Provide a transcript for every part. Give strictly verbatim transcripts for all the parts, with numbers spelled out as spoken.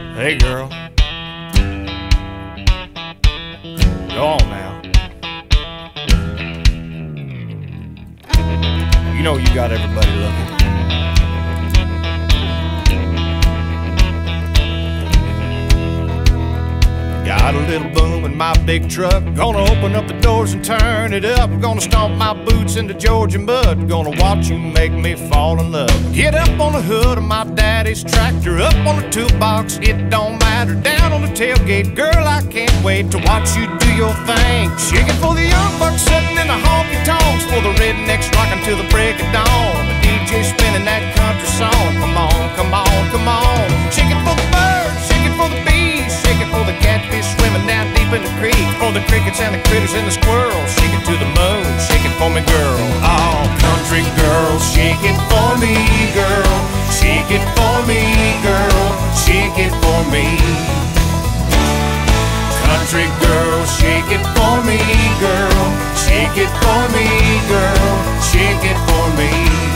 Hey girl, go on now. You know you got everybody looking. Got a little boom in my big truck. Gonna open up the doors and turn it up. Gonna stomp my boots into Georgia mud. Gonna watch you make me fall in love. Get up on the hood of my daddy's tractor. Up on the toolbox, it don't matter. Down on the tailgate, girl, I can't wait to watch you do your thing. Shaking for the young bucks sitting in the honky tonks. For the rednecks rocking till the break of dawn. The D J spinning that country song. Come on, come on, come on. Shaking for the birds, shaking for the bees, shaking for the catfish swimming down deep in the creek. For the crickets and the critters and the squirrels. Shake it to the moon, shake it for me, girl. Oh, country girl, shake it for me, girl. Shake it for me, girl. Shake it for me. Country girl, shake it for me, girl. Shake it for me, girl. Shake it for me.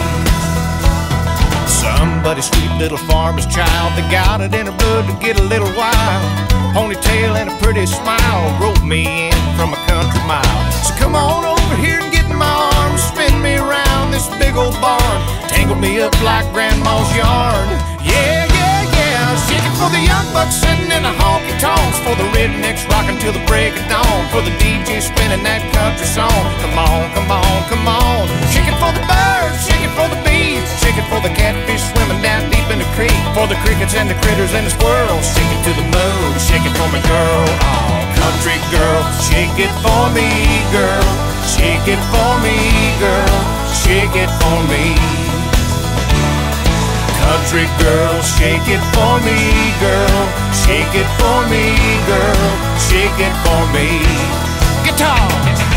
Somebody's sweet little farmer's child, they got it in her blood to get a little wild. Ponytail and a pretty smile roped me in from a country mile. So come on over here and get in my arms, spin me around this big old barn, tangle me up like grandma's yarn. Yeah, yeah, yeah. Shake it for the young bucks sitting in the honky tonks. For the rednecks rocking till the break of dawn. For the D J spinning that country song. Come on, come on, come on. Shake it for the birds, shake it for the bees, shake it for the catfish swimming down deep in the creek. For the crickets and the critters and the squirrels. Shake it to the moon, shake it for me, girl. Oh, country girl, shake it for me, girl. Shake it for me, girl. Shake it for me. Country girl, shake it for me, girl. Shake it for me, girl. Shake it for me. Guitar!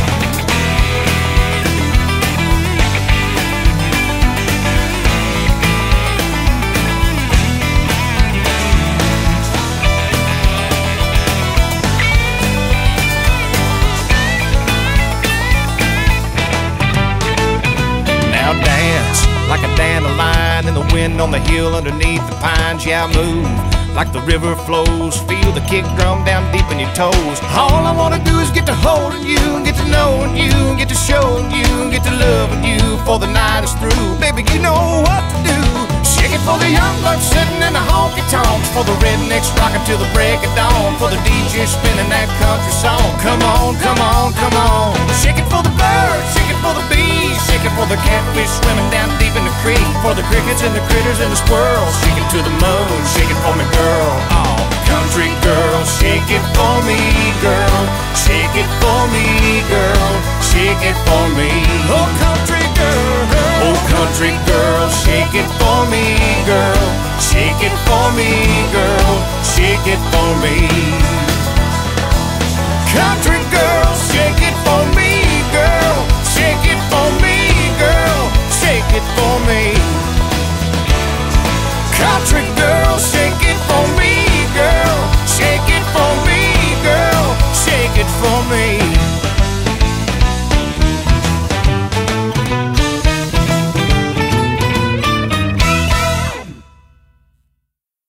Like a dandelion in the wind on the hill underneath the pines. Yeah, I move like the river flows. Feel the kick drum down deep in your toes. All I wanna do is get to holding you, and get to knowing you, and get to showing you, and get to loving you before the night is through. Baby, you know what to do. Shake it for the young bucks sitting in the honky tonks. For the rednecks rocking till the break of dawn. For the D J spinning that country song. Come on, come on, come on. Shake it for the birds, shake it for the bees, shake it for the catfish swimming down deep in the creek. For the crickets and the critters and the squirrels. Shake it to the moon, shake it for me, girl. Oh, country girl, shake it for me, girl. Shake it for me, girl. Shake it for me. Oh, country girl. Oh, country girl, shake it for me, girl. Shake it for me, girl. Shake it for me. Country